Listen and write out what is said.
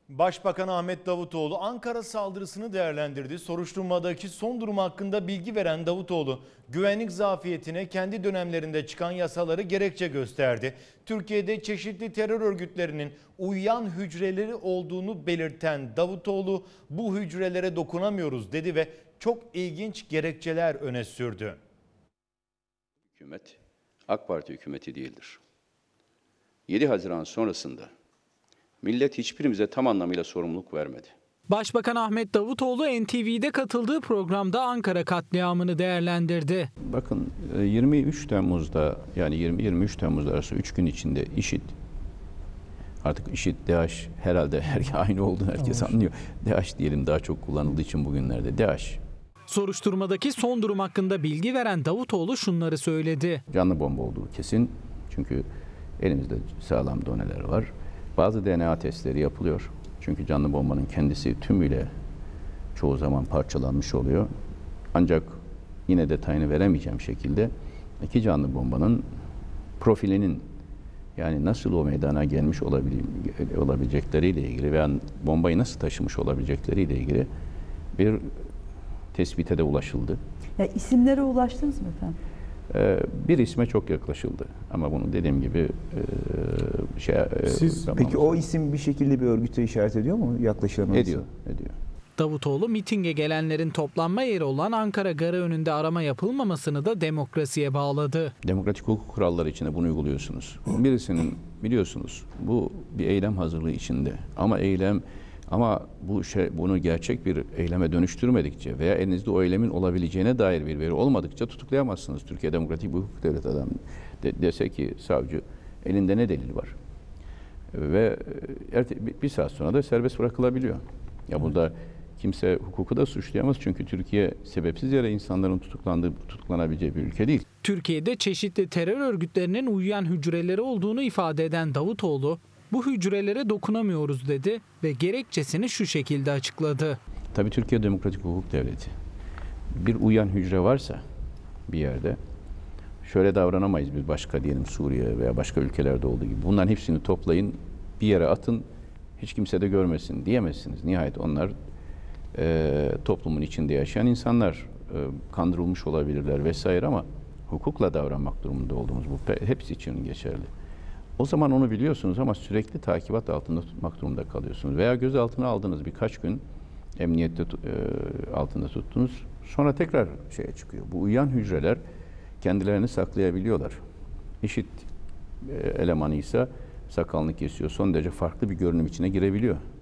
Başbakan Ahmet Davutoğlu Ankara saldırısını değerlendirdi. Soruşturmadaki son durum hakkında bilgi veren Davutoğlu, güvenlik zafiyetine kendi dönemlerinde çıkan yasaları gerekçe gösterdi. Türkiye'de çeşitli terör örgütlerinin uyuyan hücreleri olduğunu belirten Davutoğlu, bu hücrelere dokunamıyoruz dedi ve çok ilginç gerekçeler öne sürdü. Hükümet AK Parti hükümeti değildir. 7 Haziran sonrasında millet hiçbirimize tam anlamıyla sorumluluk vermedi. Başbakan Ahmet Davutoğlu NTV'de katıldığı programda Ankara katliamını değerlendirdi. Bakın 23 Temmuz'da yani 20-23 Temmuz arası 3 gün içinde IŞİD, artık IŞİD, DAEŞ herhalde aynı olduğunu herkes anlıyor. DAEŞ diyelim, daha çok kullanıldığı için bugünlerde DAEŞ. Soruşturmadaki son durum hakkında bilgi veren Davutoğlu şunları söyledi. Canlı bomba olduğu kesin, çünkü elimizde sağlam doneler var. Bazı DNA testleri yapılıyor. Çünkü canlı bombanın kendisi tümüyle çoğu zaman parçalanmış oluyor. Ancak yine detayını veremeyeceğim şekilde iki canlı bombanın profilinin, yani nasıl o meydana gelmiş olabilecekleriyle ilgili veya bombayı nasıl taşımış olabilecekleriyle ilgili bir tespite de ulaşıldı. Ya isimlere ulaştınız mı efendim? Bir isme çok yaklaşıldı ama bunu dediğim gibi Siz peki o isim bir şekilde bir örgüte işaret ediyor mu, yaklaşılaması? Ediyor. Davutoğlu mitinge gelenlerin toplanma yeri olan Ankara Garı önünde arama yapılmamasını da demokrasiye bağladı. Demokratik hukuk kuralları içinde bunu uyguluyorsunuz. Birisinin, biliyorsunuz, bu bir eylem hazırlığı içinde ama bunu gerçek bir eyleme dönüştürmedikçe veya elinizde o eylemin olabileceğine dair bir veri olmadıkça tutuklayamazsınız. Türkiye demokratik bir hukuk devleti, adam dese ki savcı elinde ne delil var ve bir saat sonra da serbest bırakılabiliyor. Ya burada kimse hukuku da suçlayamaz, çünkü Türkiye sebepsiz yere insanların tutuklanabileceği bir ülke değil. Türkiye'de çeşitli terör örgütlerinin uyuyan hücreleri olduğunu ifade eden Davutoğlu, bu hücrelere dokunamıyoruz dedi ve gerekçesini şu şekilde açıkladı. Tabii Türkiye demokratik hukuk devleti. Bir uyuyan hücre varsa bir yerde şöyle davranamayız biz, başka diyelim Suriye veya başka ülkelerde olduğu gibi. Bunların hepsini toplayın, bir yere atın, hiç kimse de görmesin diyemezsiniz. Nihayet onlar toplumun içinde yaşayan insanlar, kandırılmış olabilirler vesaire, ama hukukla davranmak durumunda olduğumuz bu hepsi için geçerli. O zaman onu biliyorsunuz ama sürekli takibat altında tutmak durumunda kalıyorsunuz. Veya gözaltına aldınız, birkaç gün emniyette altında tuttunuz. Sonra tekrar şeye çıkıyor. Bu uyuyan hücreler kendilerini saklayabiliyorlar. IŞİD elemanıysa sakalını kesiyor, son derece farklı bir görünüm içine girebiliyor.